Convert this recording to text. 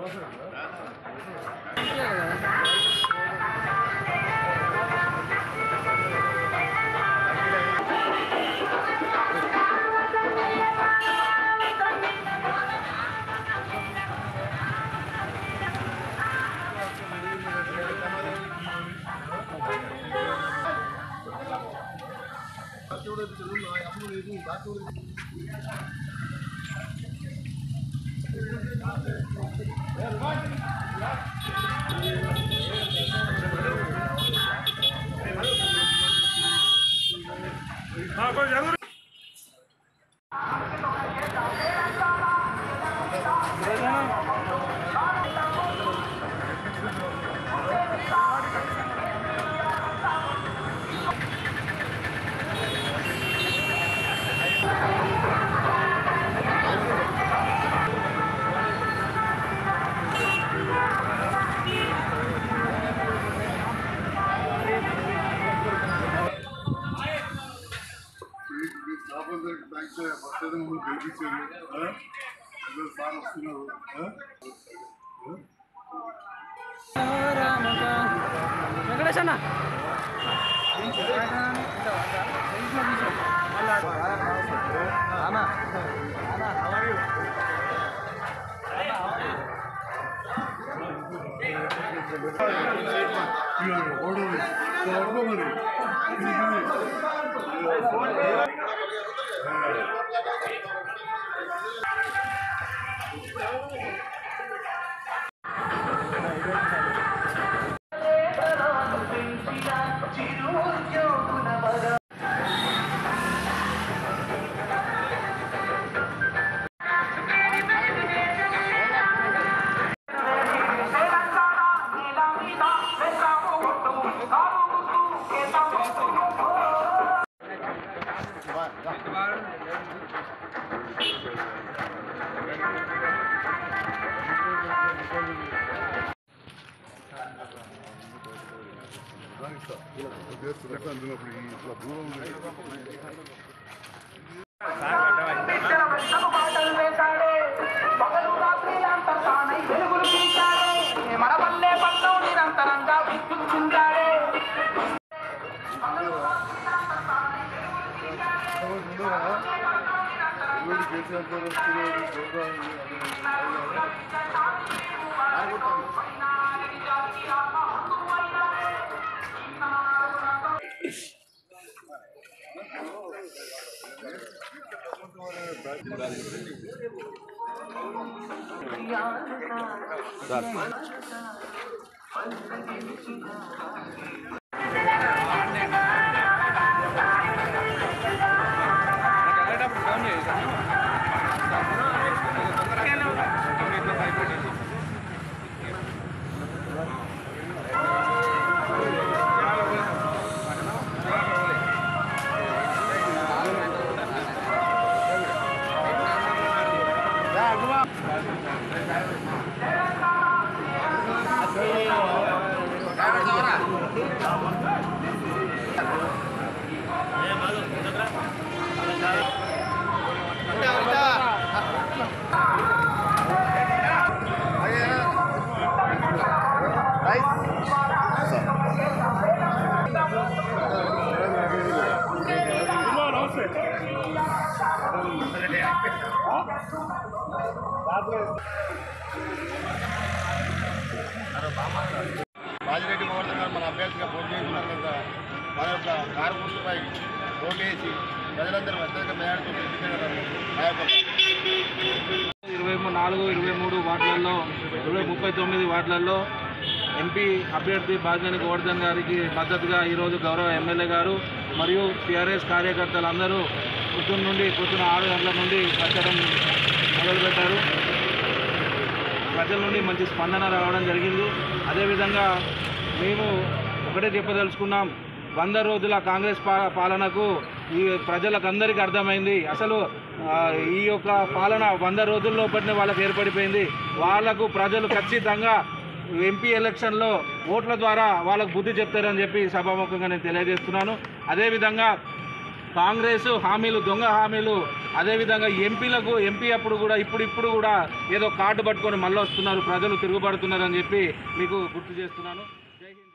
వెంకటేశన్న రాజిరెడ్డి గోవర్ధన్ గారు మన అభ్యర్థిగా పోటీ చేస్తున్నారు కనుక మన యొక్క కారు గుర్తుపై ఓటు వేసి ప్రజలందరూ అత్యధిక మేరకు నా యొక్క 24, 23 వార్డులలో 39 వార్డులలో ఎంపీ అభ్యర్థి బాజిరెడ్డి గోవర్ధన్ గారికి మద్దతుగా ఈరోజు గౌరవ ఎమ్మెల్యే గారు మరియు టీఆర్ఎస్ కార్యకర్తలందరూ పొద్దున్న 6 గంటల నుండి ప్రచారం మొదలుపెట్టారు. ప్రజల నుండి మంచి స్పందన రావడం జరిగింది. అదేవిధంగా మేము ఒకటే చెప్పదలుచుకున్నాం, 100 రోజుల కాంగ్రెస్ పాలనకు ఈ ప్రజలకు అందరికీ అర్థమైంది. అసలు ఈ యొక్క పాలన 100 రోజుల్లో పట్టిన వాళ్ళకి ఏర్పడిపోయింది. వాళ్లకు ప్రజలు ఖచ్చితంగా ఎంపీ ఎలక్షన్లో ఓట్ల ద్వారా వాళ్ళకు బుద్ధి చెప్తారని చెప్పి సభాముఖంగా నేను తెలియజేస్తున్నాను. అదేవిధంగా కాంగ్రెస్ హామీలు, దొంగ హామీలు, అదేవిధంగా ఎంపీ అప్పుడు కూడా ఇప్పుడు కూడా ఏదో కార్డు పట్టుకొని మళ్ళీ వస్తున్నారు, ప్రజలు తిరుగుబడుతున్నారని చెప్పి మీకు గుర్తు చేస్తున్నాను. జై హింద్.